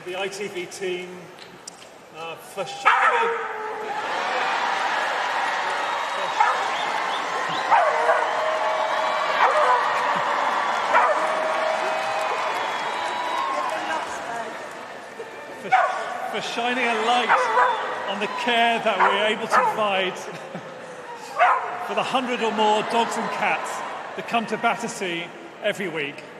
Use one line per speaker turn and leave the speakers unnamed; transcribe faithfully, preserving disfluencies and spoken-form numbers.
the I T V team uh, for shining for, for shining a light on the care that we're able to provide for the hundred or more dogs and cats that come to Battersea every week.